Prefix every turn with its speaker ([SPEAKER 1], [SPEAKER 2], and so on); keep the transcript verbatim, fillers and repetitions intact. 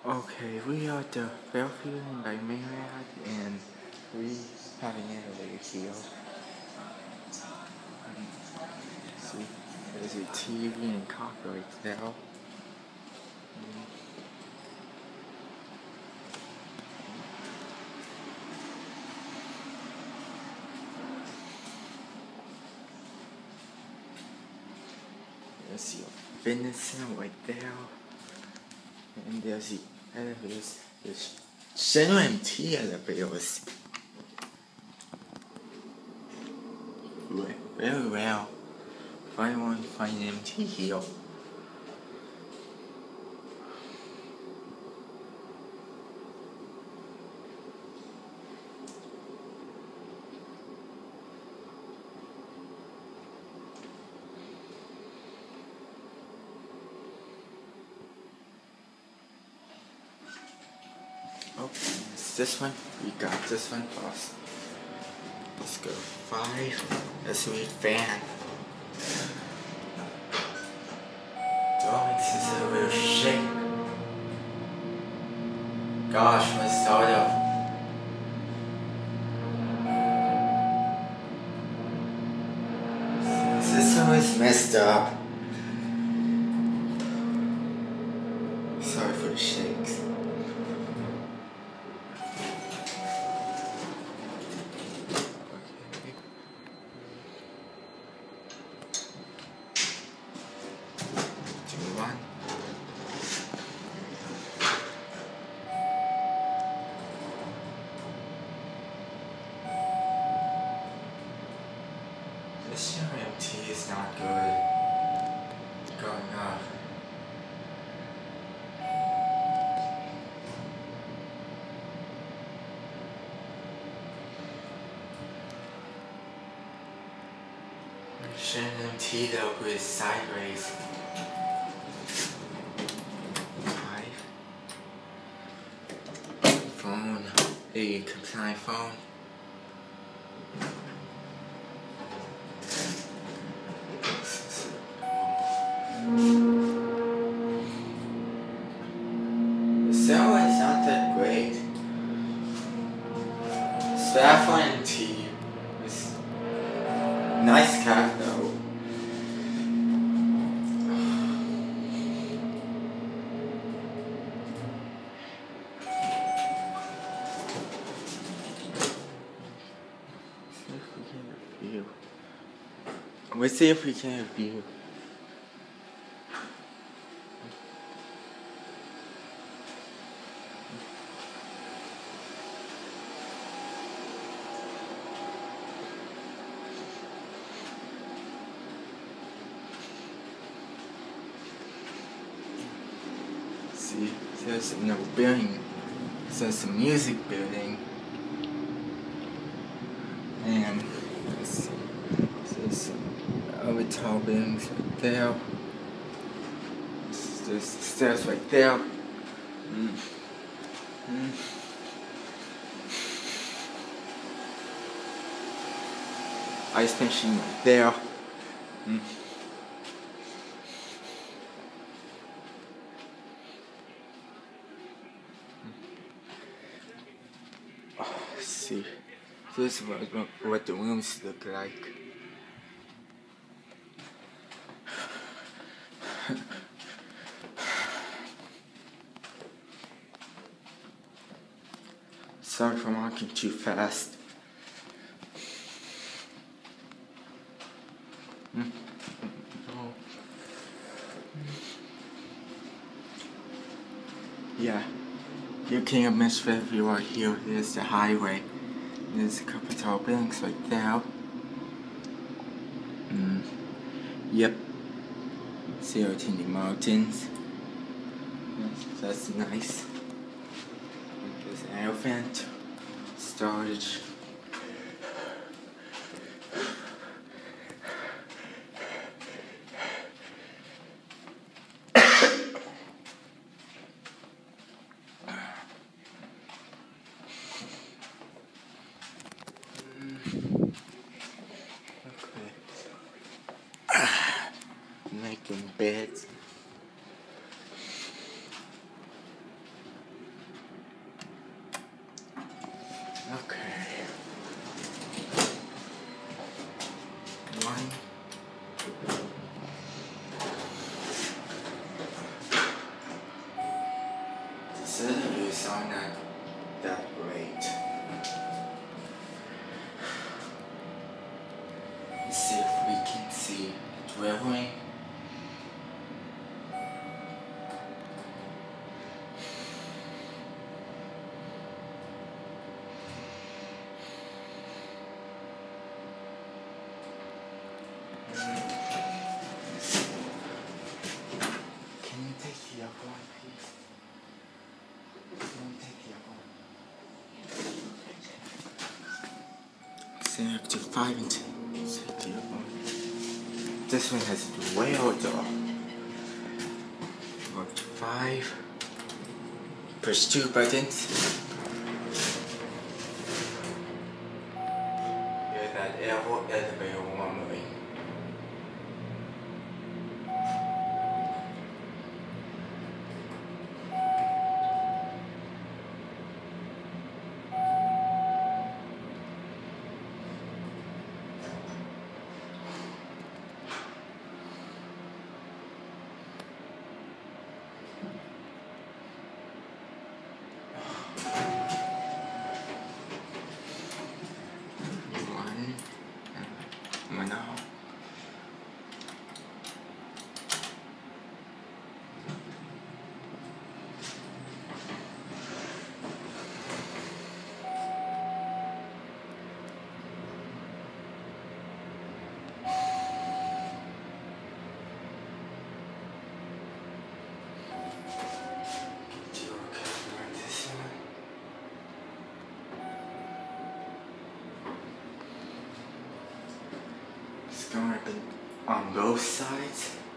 [SPEAKER 1] Okay, we are the farfeild by Marriot, and we having an elevator here. See, there's a T V and copyright now. There's your Winston right there, and there's the elevators. There's Schendler M T elevators. Very well. If I want to find M T here. Okay, it's this one. We got this one first. Let's go five. Let's read fan. Oh, this is a real shake. Gosh, my startup. This system is messed up. Sorry for the shakes. This Schendler M T is not good. Going up. Schendler M T though is sideways. Five. Phone. A compliant phone. The sound is not that great. Staff M T is nice cat though. See if we can review. Let's see if we can review. See, there's no building. There's a music building. And let's see. There's some other tall buildings right there. There's the stairs right there. Mm. Mm. Ice machine right there. Mm. See, this is what, what the rooms look like. Sorry for walking too fast. Mm. Oh. Yeah. You can't miss if you are here. There's the highway. There's a couple tall buildings right there. Mm. Yep. See out in the mountains. That's, that's nice. There's an elephant. Storage. Making beds. Okay. One. The syllables are not that great. Let's see if we can see dribbling. Can you take the other one, please? Can you take the other one? So up to five and ten. Take the other one. This one has the whale though. Go up to five. Push two buttons. Hear that arrow elevator rumbling. One now. It's going to be on both sides.